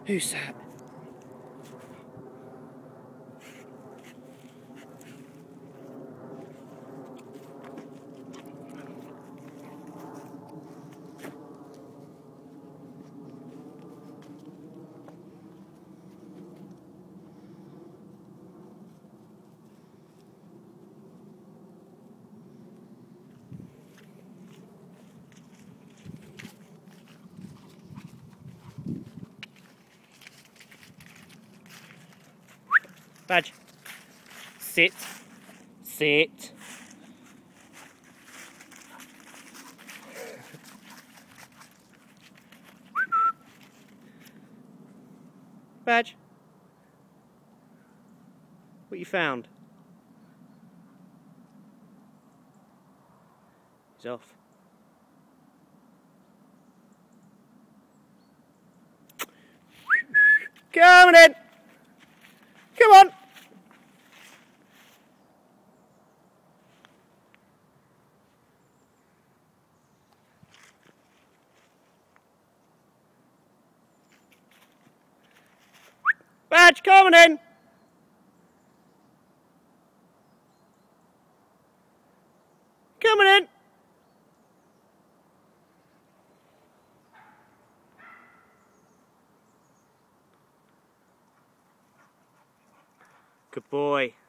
Who's that? Badge. Sit. Sit. Badge. What you found? He's off. Coming in! Come on! Badge, coming in! Coming in! Good boy.